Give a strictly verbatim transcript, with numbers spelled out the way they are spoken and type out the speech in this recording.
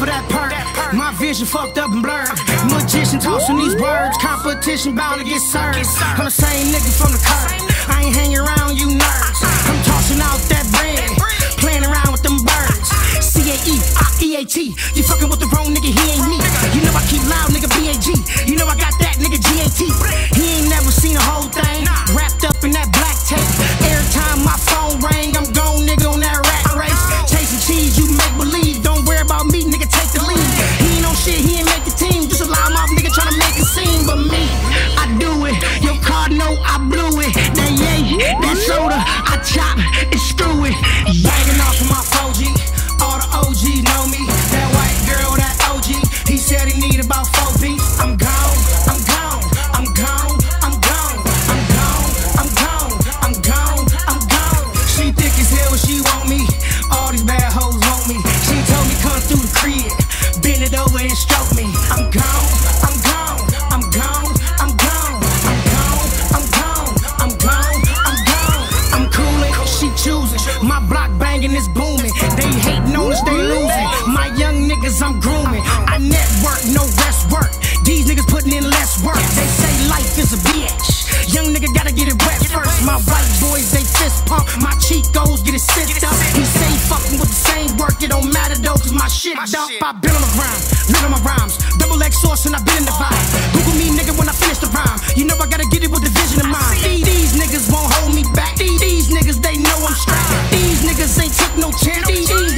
that perk. My vision fucked up and blurred. Magician tossing these words, competition bound to get served. I'm the same nigga from the curb. I ain't hanging around you nerds. I'm tossing out that bread, playing around with them birds. C A E, I E A T. You fucking with the wrong nigga, he ain't me. You know I keep loud, nigga, B A G. You know I got that nigga, G A T. He ain't never seen a whole thing wrapped up in that black tape. Every time my phone ring, I'm gone, nigga, on that rat race. Chasing cheese, you make believe. Don't worry about me, nigga, take the lead. He ain't on shit, he ain't make the team. Just a loud mouth nigga tryna make a scene. But me, I do it. Your car know I blew it. That yay, that soda, I chop and screw it. Bagging off of my four G. All the O Gs know me. That white girl, that O G. He said he need about four beats. I'm gone, I'm gone, I'm gone, I'm gone, I'm gone, I'm gone, I'm gone, I'm gone. She thick as hell, she want me. All these bad hoes want me. She told me come through the crib, bend it over and stroke me. I'm gone, I'm gone, I'm gone, I'm gone, I'm gone, I'm gone, I'm gone, I'm gone. I'm coolin', she choosing. My block banging is booming. They hating on us, they losing. My young niggas I'm grooming. I network, no rest work. These niggas putting in less work. They say life is a bitch. Young nigga gotta get it wet first. My white boys, they fist pump. My cheek goes get it sipped up. He say fucking with the same work. It don't matter though, cause my shit dump. I been on the grind, live on my rhymes. Double X sauce and I been in the vibe. Google me, nigga, when I finish the rhyme. You know I gotta get it with the vision in mind. These niggas won't hold me back. These niggas, they know I'm strapped. These niggas ain't took no chance. These